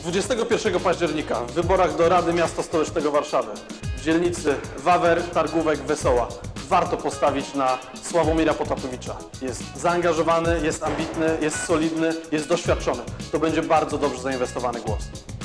21 października w wyborach do Rady Miasta Stołecznego Warszawy w dzielnicy Wawer, Targówek, Wesoła warto postawić na Sławomira Potapowicza. Jest zaangażowany, jest ambitny, jest solidny, jest doświadczony. To będzie bardzo dobrze zainwestowany głos.